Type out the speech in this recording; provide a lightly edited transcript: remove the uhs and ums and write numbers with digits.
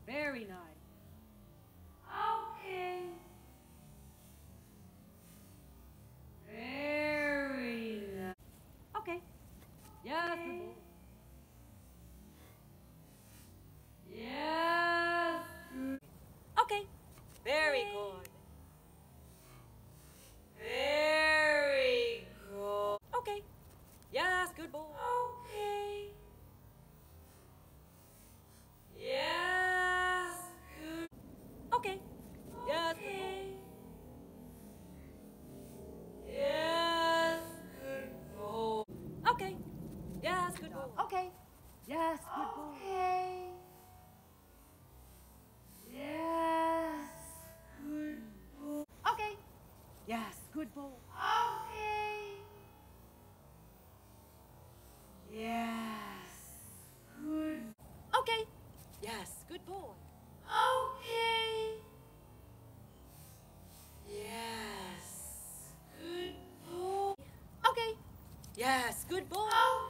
Very nice. Okay. Very nice. Okay. Yes, good boy. Yes. Okay. Very good. Very good. Okay. Yes, good boy. Okay. Yes. Good. Okay. Yes, good boy. Okay. Yes. Good boy. Okay. Yes, good boy. Okay. Yes, good boy. Okay. Yes. Good boy. Okay. Yes, good boy. Okay. Yes. Good. Okay. Yes, good boy. Okay. Yes. Good boy. Okay. Yes, good boy. Okay.